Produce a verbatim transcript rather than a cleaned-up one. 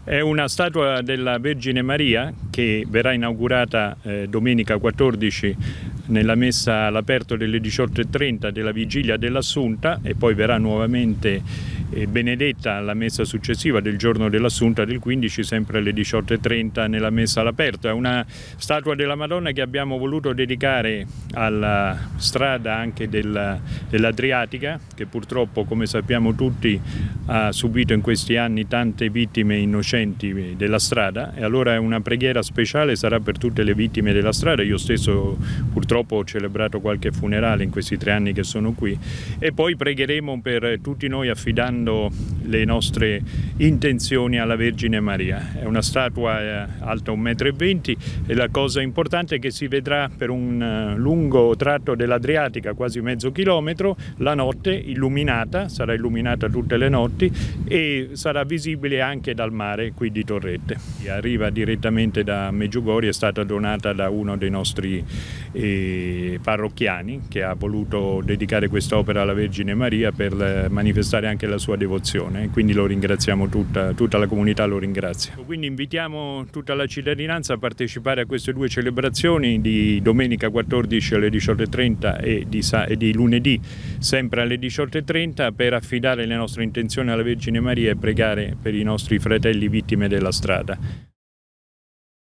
È una statua della Vergine Maria che verrà inaugurata eh, domenica quattordici nella messa all'aperto delle diciotto e trenta della Vigilia dell'Assunta e poi verrà nuovamente eh, benedetta alla messa successiva del giorno dell'Assunta del quindici, sempre alle diciotto e trenta nella messa all'aperto. È una statua della Madonna che abbiamo voluto dedicare alla strada anche del, dell'Adriatica, che purtroppo, come sappiamo tutti, ha subito in questi anni tante vittime innocenti della strada, e allora una preghiera speciale sarà per tutte le vittime della strada. Io stesso purtroppo ho celebrato qualche funerale in questi tre anni che sono qui, e poi pregheremo per tutti noi affidando le nostre intenzioni alla Vergine Maria. È una statua alta un metro e venti e la cosa importante è che si vedrà per un lungo tratto dell'Adriatica, quasi mezzo chilometro, la notte illuminata, sarà illuminata tutte le notti e sarà visibile anche dal mare qui di Torrette. Arriva direttamente da Meggiugori, è stata donata da uno dei nostri eh, parrocchiani che ha voluto dedicare quest'opera alla Vergine Maria per manifestare anche la sua devozione, quindi lo ringraziamo, tutta, tutta la comunità lo ringrazia. Quindi invitiamo tutta la cittadinanza a partecipare a queste due celebrazioni di domenica quattordici alle diciotto e trenta e di, e di lunedì sempre alle diciotto e trenta per affidare le nostre intenzioni alla Vergine Maria e pregare per i nostri fratelli vittime della strada.